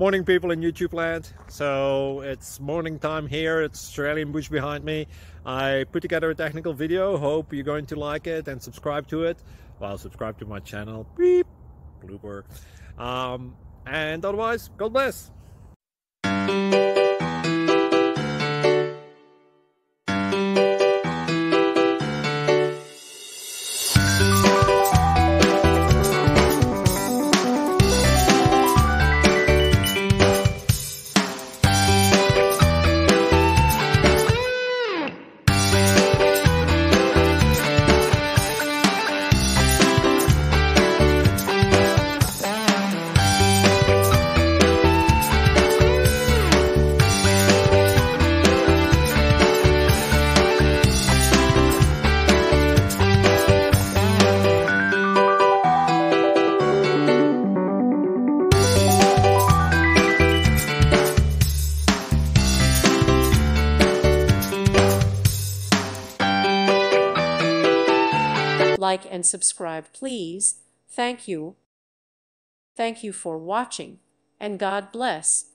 Morning, people in YouTube land. So it's morning time here. It's Australian bush behind me. I put together a technical video. Hope you're going to like it and subscribe to it. Well, subscribe to my channel. Beep. Blooper. And otherwise, God bless. Like and subscribe, please. Thank you. Thank you for watching, and God bless.